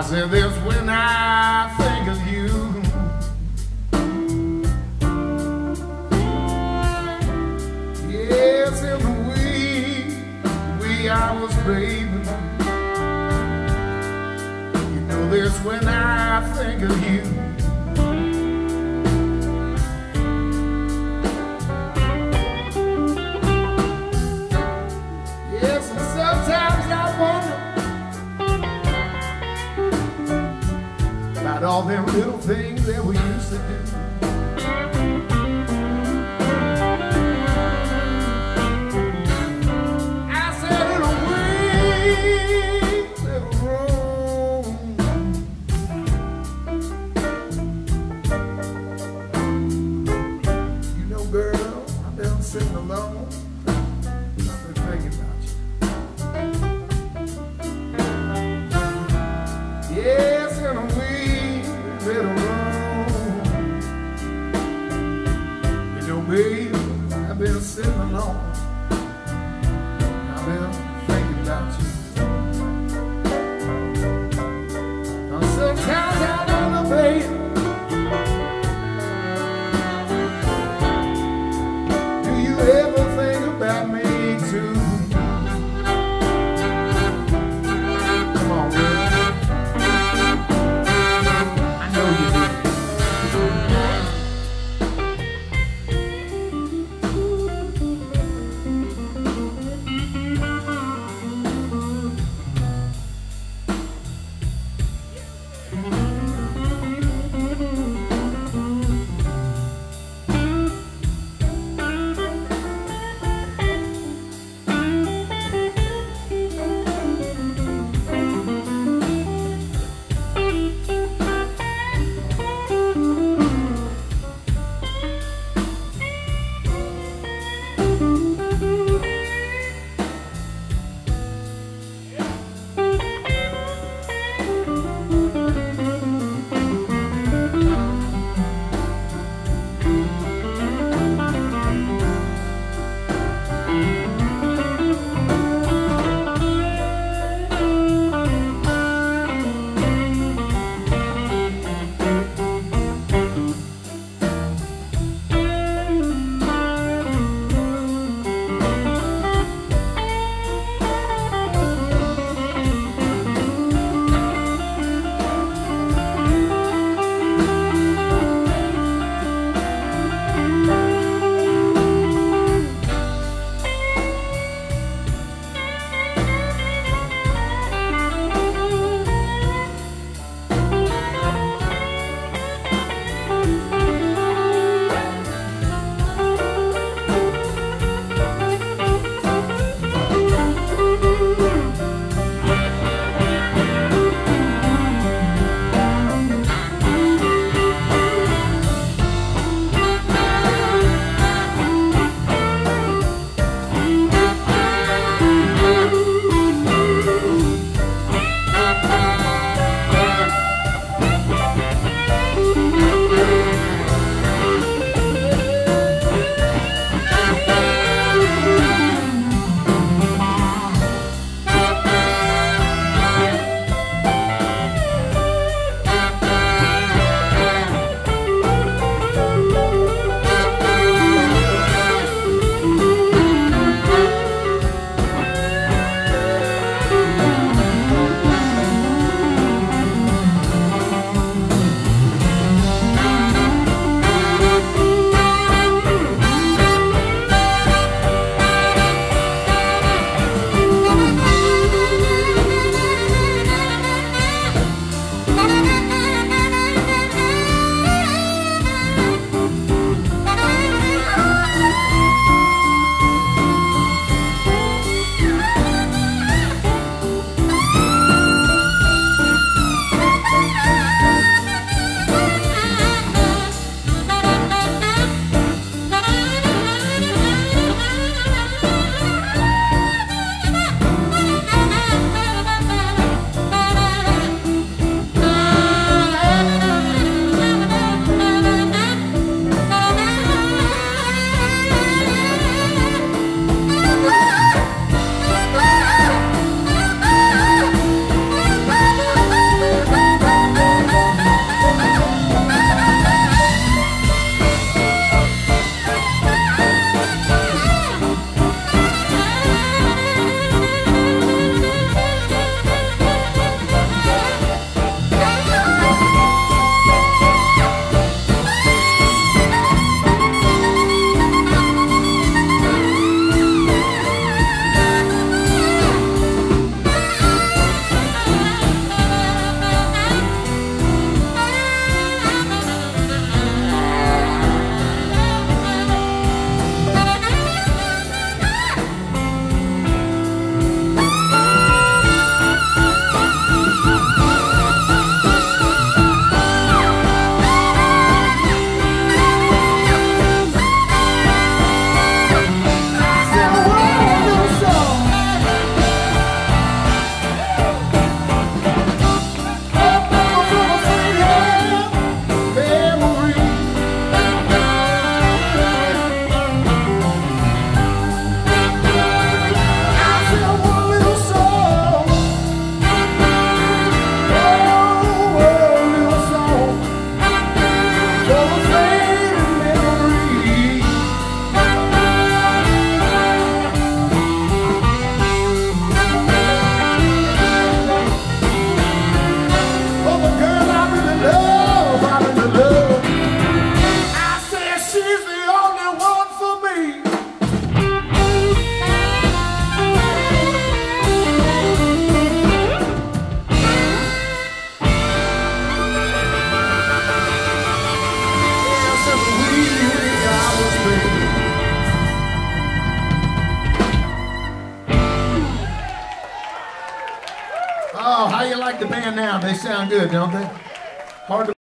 said this when I think of you. Yes, in the wee hours, baby. You know this when I think of you. Yes, and sometimes I wonder about all them little things that we used to do. I said in a wee little room, you know, girl, I've been sitting alone. I've been thinking about you. Yes, in a wee little room. You know, baby, I've been sitting alone. I've been thinking about you. Now sometimes I wonder, baby, do you ever think about me too? Come on, girl. I know you do. Oh, how you like the band now? They sound good, don't they? Hard to